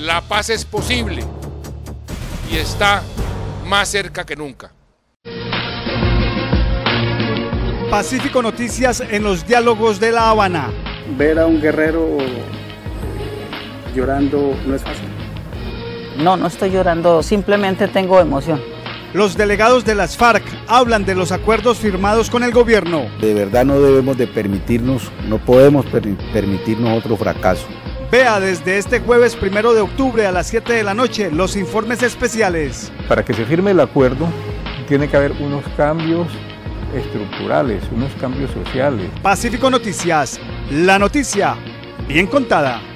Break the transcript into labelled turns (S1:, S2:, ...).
S1: La paz es posible y está más cerca que nunca.
S2: Pacífico Noticias en los diálogos de La Habana.
S3: Ver a un guerrero llorando no es fácil.
S4: No estoy llorando, simplemente tengo emoción.
S2: Los delegados de las FARC hablan de los acuerdos firmados con el gobierno.
S5: De verdad no debemos de permitirnos, no podemos permitirnos otro fracaso.
S2: Vea desde este jueves 1 de octubre a las 7 de la noche los informes especiales.
S6: Para que se firme el acuerdo tiene que haber unos cambios estructurales, unos cambios sociales.
S2: Pacífico Noticias, la noticia bien contada.